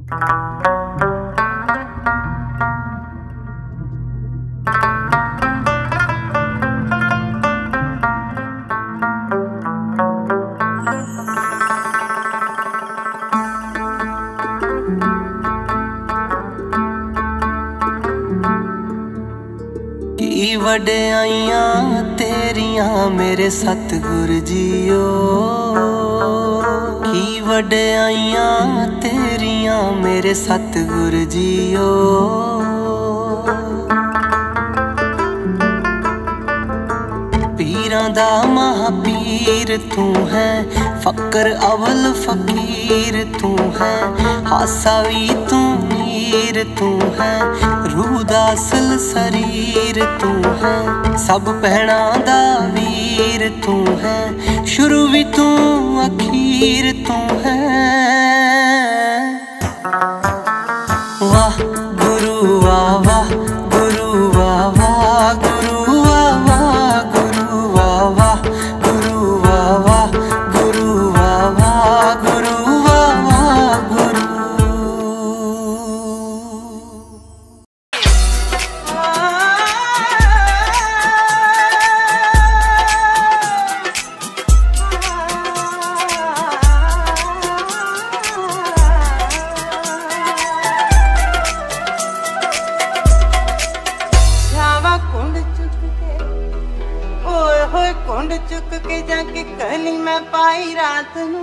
की वड्याइयां तेरियां मेरे सतगुर जीओ, की वड्याइयां तेरियां मेरे सतगुर जीओ। पीरां दा महापीर तू है, फकर अवल फकीर तू है, हासा भी तू मीर तू है, रूह दा असल शरीर तू है, सब भैणां दा वीर तू है, शुरू भी तू अखीर तू है। वाह गुरु वाह वाह गुरु वाह वाह गुरु वाह वाह गुरु वाह वाह गुरु वाह वाह गुरु वाह वाह गुरु वाह वाह गुरु। कुंड चुक के जाके कली मैं पाई रात नू,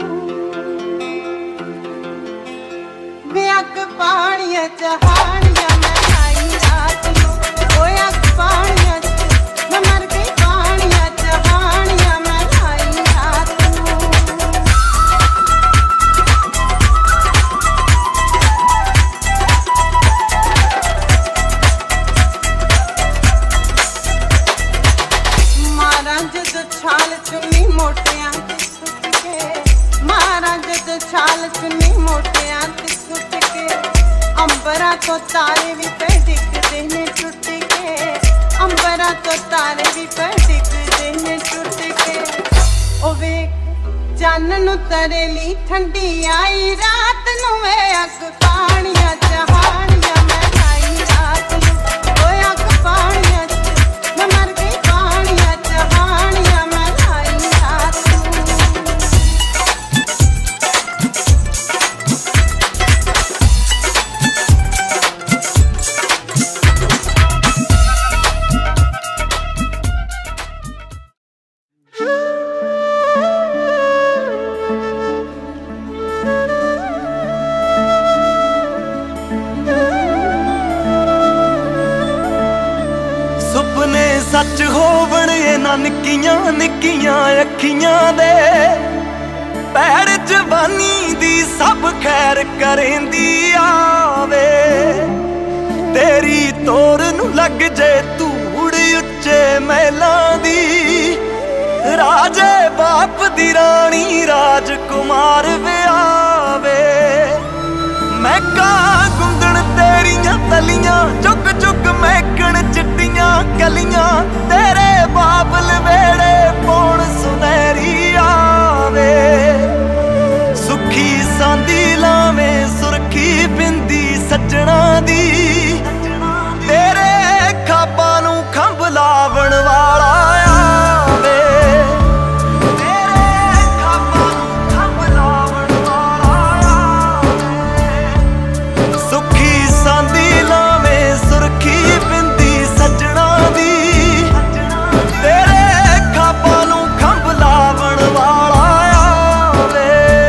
अक पानिया चहानिया मैं आई रात नू, अक पानिया मैं मर गई पानिया चहानिया मैं आई रात नू। छाल चुन्नी मोटियां ते सुट के, मारा जद छाल चुन्नी मोटियां ते सुट के, अंबरा तो तारे भी पे डिगदे ने टुट के, अंबरा तो तारे भी पे डिगदे ने टुट के। ओ वेख चानन तरली ठंडी आई रात नू, वे अग पानिया चहानिया मैं आई रात नू, ओए अग पानिया मैं मर गई पानिया चहानिया मैं आई रात नू। सुपने सच होवण इन्हां निक्कियां निक्कियां अखियां दे, पैर जवानी दी सब खैर करेंदी आवे, तेरी तोर नू लग जे धूड़ उच्चे महलां दी, राजे बाप दी रानी राजकुमार व्यावे। मैं का गुंदण तेरियां तलियां चुक चुक महकण चिट्टियां कलियां, तेरे बाबल वेड़े पौण सुनहरी आवे, सुखी सांदी लावे सुरखी बिंदी सजना दी, तेरे खाबां नू खंभ लावण वाला आवे, तेरे खाबां नू खंभ लावण वाला आवे, सुखी सांदी लावे सुरखी बिंदी सजना दी, तेरे खाबां नू खंभ लावण वाला आवे।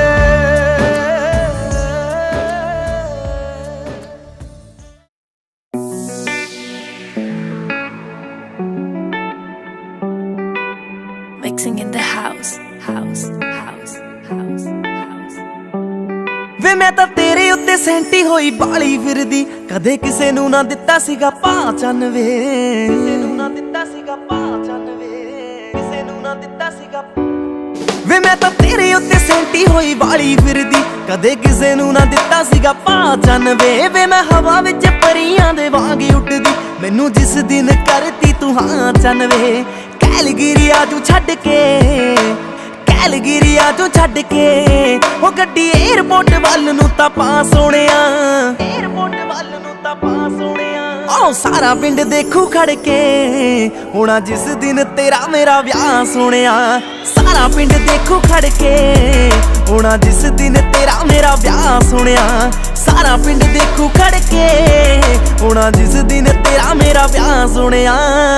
Mixing in the house, house, house, house, house. वे मैं तां तेरे उत्ते सैंटी होई बाली फिरदी, कदे किसे नू ना दिता सीगा पहचान वे, किसे नू ना दिता सीगा पहचान वे, किसे नू ना दिता सीगा। वे मैं तां तेरे उत्ते सैंटी होई बाली फिरदी, कदे किसे नू ना दिता सीगा पहचान वे, वे मैं हवा विच परियां दे वांग उड़दी, मैनू जिस दिन करती तू हाँ चन वे, कैलगिरी आजू छड्ड के कैलगिरिया जो छड्ड के ओ गड्डी एयरपोर्ट वल नूं तां पा सोहणिया, एयरपोर्ट वल नूं तां पा सोहणिया। ओ सारा पिंड देखू खड़ के होना जिस दिन तेरा मेरा ब्याह सोहणिया, सारा पिंड देखू खड़ के होना जिस दिन तेरा मेरा ब्याह सोहणिया, सारा पिंड देखू खड़ के होना जिस दिन तेरा मेरा ब्याह सोहणिया।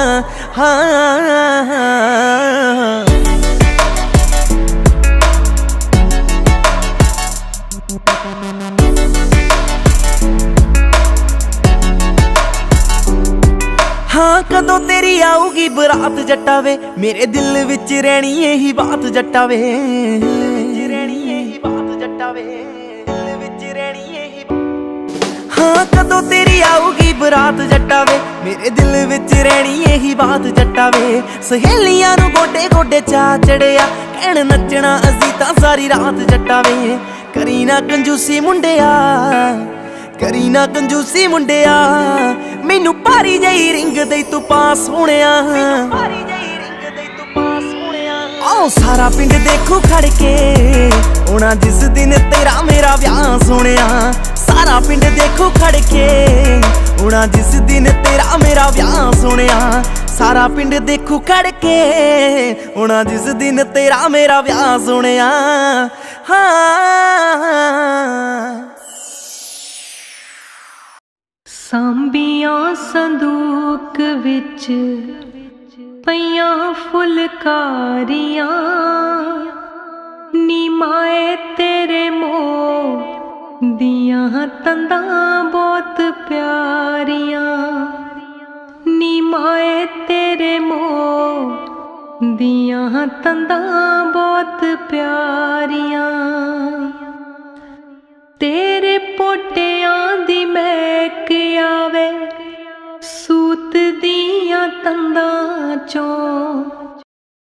हाँ हाँ कदों तेरी आऊगी बरात जट्टा वे, मेरे दिल विच रहनी यही बात जट्टा वे, रहनी यही बात जट्टा वे, दिल विच रहनी यही। हाँ कदों तेरी आऊगी बरात जट्टा वे, मेरे दिल विच रहनी यही बात जट्टा वे। सहेलियां नूं गोडे गोडे चा चढ़िया, कहण नचना असीं तां सारी रात जट्टा वे। करी ना कंजूसी मुंडिया, करी ना कंजूसी मुंडिया, मैनू भारी जही रिंग दई तू पास सोहणिया, भारी जही रिंग दई तू पास सोहणिया। आओ सारा पिंड देखू खड़ के होना जिस दिन तेरा मेरा ब्याह सोहणिया, सारा पिंड देखू खड़ के होना जिस दिन तेरा मेरा ब्याह सोहणिया, सारा पिंड देखू खड़ के होना जिस दिन तेरा मेरा ब्याह सोहणिया। हाँ सांबियां संदूक विच पईयां फुलकारियां, नी माए तेरे मोह दियां तंदां बहुत प्यारियां, नी माए तेरे मोह दियां तंदां बहुत प्यारियां। तेरे पोटियां दी महक आवे सूत दियां तंदां चों,